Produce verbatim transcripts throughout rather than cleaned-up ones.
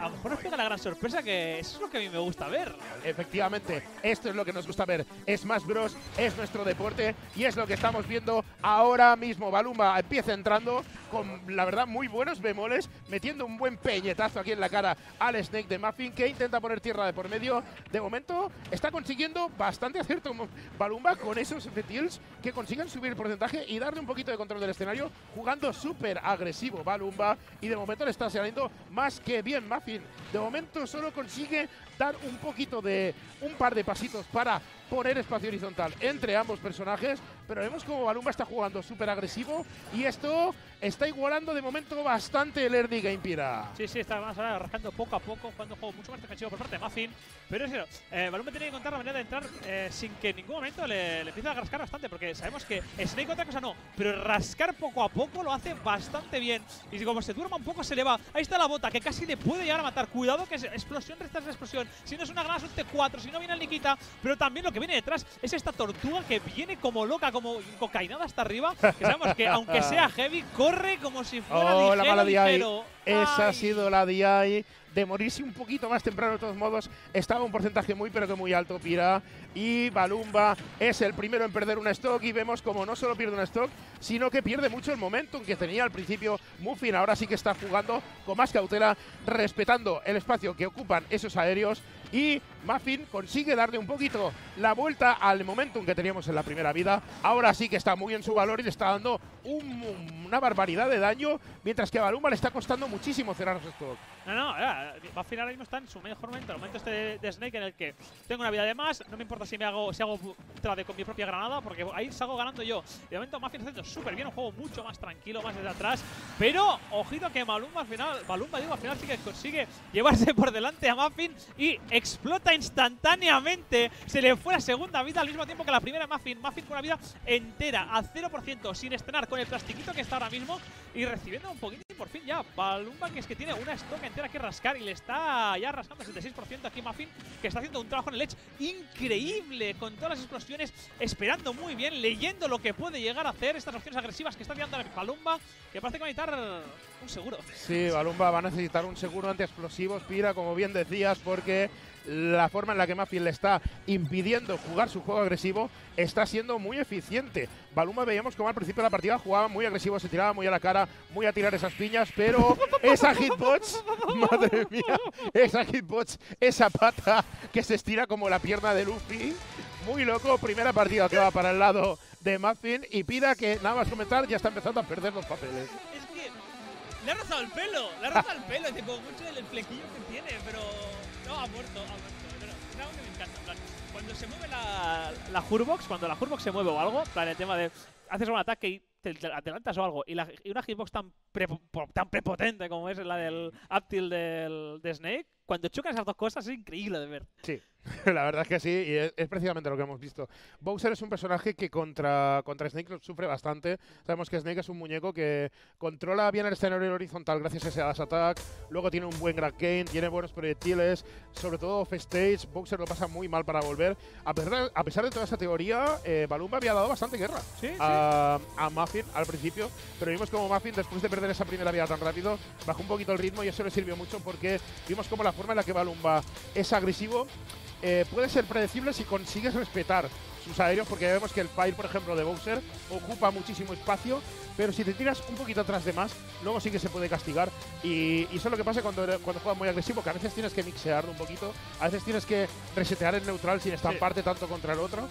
lo mejor nos pega la gran sorpresa, que eso es lo que a mí me gusta ver. Efectivamente, esto es lo que nos gusta ver. Smash Bros. Es nuestro deporte y es lo que estamos viendo ahora mismo. Balumba empieza entrando con, la verdad, muy buenos bemoles, metiendo un buen peñetazo aquí en la cara al Snake de Muffin, que intenta poner tierra de por medio. De momento está consiguiendo bastante acierto Balumba con esos F-Tills que consiguen subir el porcentaje y darle un poquito de control del escenario, jugando súper agresivo Balumba, y de momento le está saliendo más que bien Muffin. De momento solo consigue dar un poquito de, un par de pasitos para poner espacio horizontal entre ambos personajes, pero vemos como Balumba está jugando súper agresivo y esto está igualando de momento bastante el early game, Pira. Sí, sí, está más ahora rascando poco a poco, jugando un juego mucho más defensivo por parte de Muffin, pero es eso, eh, Balumba tiene que encontrar la manera de entrar eh, sin que en ningún momento le, le empiece a rascar bastante, porque sabemos que Snake otra cosa no, pero rascar poco a poco lo hace bastante bien, y como se duerma un poco se le va. Ahí está la bota, que casi le puede llegar a matar. Cuidado que es explosión, restas de explosión. Si no es una granada, es un T cuatro, si no viene el Nikita, pero también lo que viene detrás es esta tortuga que viene como loca, como cocainada hasta arriba, que sabemos que aunque sea heavy, corre como si fuera oh, ligero, la mala ligero. D I. Esa Ay. ha sido la D I. De morirse un poquito más temprano, de todos modos, estaba un porcentaje muy pero que muy alto, Pira. Y Balumba es el primero en perder una stock, y vemos como no solo pierde una stock, sino que pierde mucho el momentum que tenía al principio Muffin. Ahora sí que está jugando con más cautela, respetando el espacio que ocupan esos aéreos, y Muffin consigue darle un poquito la vuelta al momentum que teníamos en la primera vida. Ahora sí que está muy en su valor y le está dando un, una barbaridad de daño, mientras que a Balumba le está costando muchísimo cerrar su stock. No, no, ya, Muffin ahora mismo está en su mejor momento, el momento este de, de Snake en el que tengo una vida de más, no me importa si me hago si hago trade con mi propia granada, porque ahí salgo ganando yo. De momento Muffin está haciendo súper bien, un juego mucho más tranquilo, más desde atrás, pero ojito que Balumba al final, Balumba digo, al final sí que consigue llevarse por delante a Muffin y explota instantáneamente. Se le fue la segunda vida al mismo tiempo que la primera Muffin. Muffin con una vida entera, a cero por ciento, sin estrenar, con el plastiquito que está ahora mismo y recibiendo un poquito, y por fin ya Balumba, que es que tiene una stock entera que rascar y le está ya rascando el setenta y seis por ciento aquí Muffin, que está haciendo un trabajo en el edge increíble, con todas las explosiones, esperando muy bien, leyendo lo que puede llegar a hacer, estas opciones agresivas que está tirando a Balumba, que parece que va a necesitar un seguro. Sí, Balumba va a necesitar un seguro anti-explosivos, Pira, como bien decías, porque la forma en la que Muffin le está impidiendo jugar su juego agresivo está siendo muy eficiente. Balumba veíamos como al principio de la partida jugaba muy agresivo, se tiraba muy a la cara, muy a tirar esas piñas, pero esa hitbox, madre mía, esa hitbox, esa pata que se estira como la pierna de Luffy, muy loco. Primera partida que va para el lado de Muffin, y Pira, que nada más comentar, ya está empezando a perder los papeles. Es que le ha rozado el pelo, le ha rozado el pelo, tipo mucho del flequillo que tiene, pero no, ha muerto, ha muerto. Pero es algo que me encanta, en plan, cuando se mueve la, la Hurbox, cuando la Hurbox se mueve o algo, en plan, el tema de haces un ataque y te adelantas o algo, y, la, y una hitbox tan, pre, tan prepotente como es la del up tilt del, de Snake, cuando chocan esas dos cosas es increíble de ver. Sí, la verdad es que sí, y es, es precisamente lo que hemos visto. Bowser es un personaje que contra, contra Snake lo sufre bastante. Sabemos que Snake es un muñeco que controla bien el escenario horizontal gracias a ese dash attack, luego tiene un buen grab gain, tiene buenos proyectiles, sobre todo off stage. Bowser lo pasa muy mal para volver. A pesar de, a pesar de toda esa teoría, eh, Balumba había dado bastante guerra ¿Sí? a, sí. a Muffin al principio, pero vimos como Muffin, después de perder esa primera vida tan rápido, bajó un poquito el ritmo, y eso le sirvió mucho porque vimos como la forma en la que Balumba es agresivo eh, puede ser predecible si consigues respetar sus aéreos, porque ya vemos que el Fire, por ejemplo, de Bowser ocupa muchísimo espacio, pero si te tiras un poquito atrás de más, luego sí que se puede castigar, y, y eso es lo que pasa cuando, cuando juegas muy agresivo, que a veces tienes que mixearlo un poquito, a veces tienes que resetear el neutral sin estamparte sí. tanto contra el otro,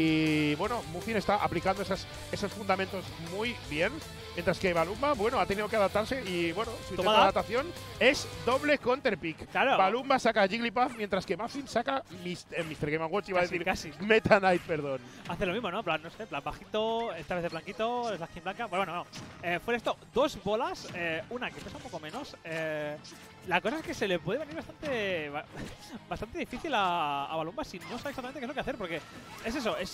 y bueno, Muffin está aplicando esas, esos fundamentos muy bien, mientras que Balumba, bueno, ha tenido que adaptarse, y bueno, su intento de adaptación es doble counter pick. Claro. Balumba saca a Jigglypuff, mientras que Muffin saca mister, eh, mister Game and Watch, iba casi, a decir casi. Meta Knight, perdón. Hace lo mismo, ¿no? Plan, no sé, plan bajito, esta vez de blanquito, es la skin blanca. Bueno, bueno, no. Eh, fuera esto, dos bolas, eh, una que pesa un poco menos. Eh, la cosa es que se le puede venir bastante bastante difícil a, a Balumba si no sabe exactamente qué es lo que hacer, porque es eso, es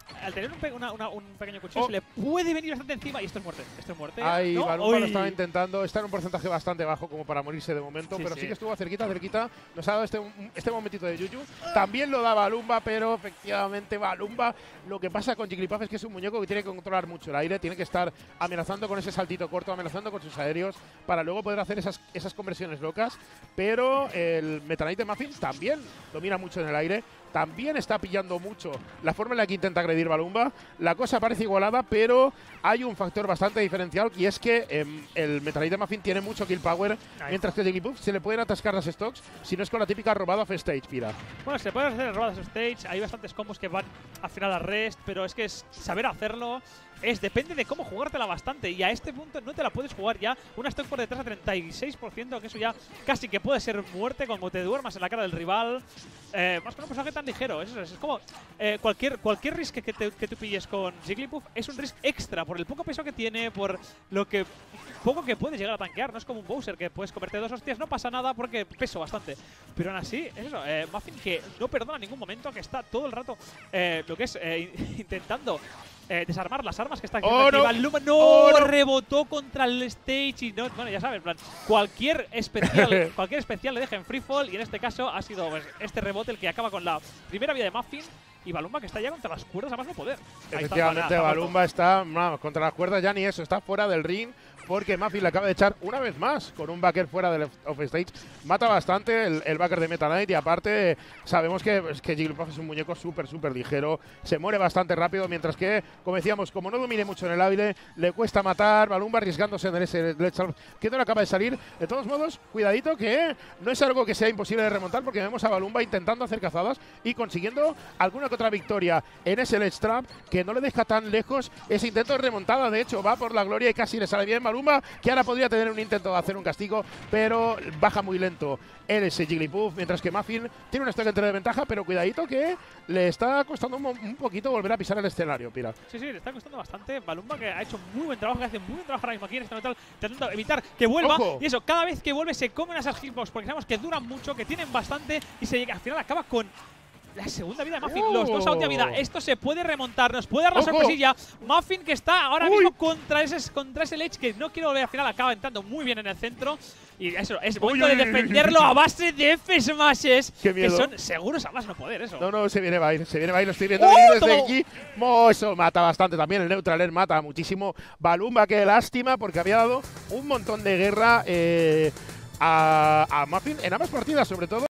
al tener un, pe una, una, un pequeño cuchillo, oh. se le puede venir bastante encima. Y esto es muerte. Esto es muerte. Ahí, ¿no? Balumba lo Uy. estaba intentando. Está en un porcentaje bastante bajo como para morirse de momento, Sí, pero sí. sí que estuvo cerquita, cerquita. Nos ha dado este, este momentito de Yuyu. También lo da Balumba, pero efectivamente Balumba, lo que pasa con Jigglypuff es que es un muñeco que tiene que controlar mucho el aire, tiene que estar amenazando con ese saltito corto, amenazando con sus aéreos, para luego poder hacer esas, esas conversiones locas. Pero el Meta Knight de Muffin también domina mucho en el aire. También está pillando mucho la forma en la que intenta agredir Balumba. La cosa parece igualada, pero hay un factor bastante diferencial, y es que eh, el Meta Knight de Muffin tiene mucho kill power, Ahí. mientras que Jigglypuff se le pueden atascar las stocks si no es con la típica robada off stage, Pira. Bueno, se pueden hacer robadas stage, hay bastantes combos que van al final a rest, pero es que es saber hacerlo es depende de cómo jugártela bastante, y a este punto no te la puedes jugar ya. Una stock por detrás a treinta y seis por ciento, que eso ya casi que puede ser muerte cuando te duermas en la cara del rival. Eh, más con un personaje tan ligero, eso es, es como eh, cualquier, cualquier risk que, te, que tú pilles con Jigglypuff es un risk extra por el poco peso que tiene, por lo que poco que puedes llegar a tanquear. No es como un Bowser que puedes comerte dos hostias, no pasa nada porque peso bastante. Pero aún así, es eso, eh, Muffin que no perdona en ningún momento, que está todo el rato eh, lo que es eh, intentando eh, desarmar las armas que está haciendo ¡Oh, el no! rival. Luma no, ¡Oh, no! rebotó contra el stage y no, bueno, ya sabes, en plan, cualquier especial, cualquier especial le deja en free fall, y en este caso ha sido pues, este rebote el que acaba con la primera vida de Muffin. Y Balumba que está ya contra las cuerdas a más no poder. Ahí está, Efectivamente, está Balumba está no, contra las cuerdas, ya ni eso, está fuera del ring, porque Muffin le acaba de echar una vez más con un backer fuera del offstage. Mata bastante el, el backer de Meta Knight, y aparte sabemos que, es que Jigglypuff es un muñeco súper, súper ligero, se muere bastante rápido, mientras que, como decíamos, como no domine mucho en el aire, le cuesta matar. Balumba arriesgándose en ese Let's Salve, que no le acaba de salir. De todos modos, cuidadito que no es algo que sea imposible de remontar, porque vemos a Balumba intentando hacer cazadas y consiguiendo alguna otra victoria en ese Ledge Trap, que no le deja tan lejos ese intento de remontada. De hecho, va por la gloria y casi le sale bien Balumba, que ahora podría tener un intento de hacer un castigo, pero baja muy lento en ese Jigglypuff, mientras que Muffin tiene un stock entre de ventaja, pero cuidadito que le está costando un, un poquito volver a pisar el escenario, Pira. Sí, sí, le está costando bastante. Balumba que ha hecho muy buen trabajo, que hace muy buen trabajo ahora mismo aquí en este metal, intentando evitar que vuelva. ¡Ojo! Y eso, cada vez que vuelve se comen esas hitbox, porque sabemos que duran mucho, que tienen bastante, y se llega, al final acaba con la segunda vida de Muffin, ¡Oh! los dos a última vida. Esto se puede remontar, nos puede dar la ¡Ojo! sorpresilla. Muffin que está ahora ¡Uy! mismo contra ese, contra ese Ledge, que no quiere volver al final, acaba entrando muy bien en el centro. Y eso, es momento ¡Uy, de uy, uy, uy, defenderlo uy! a base de F smashes, ¡Qué que miedo! son seguros a más no poder, eso. No, no, se viene Bair, se viene Bair, lo estoy viendo ¡Oh, venir desde toma! aquí. Mo, eso mata bastante también, el Neutral Air mata muchísimo. Balumba, qué lástima, porque había dado un montón de guerra eh, a, a Muffin en ambas partidas, sobre todo.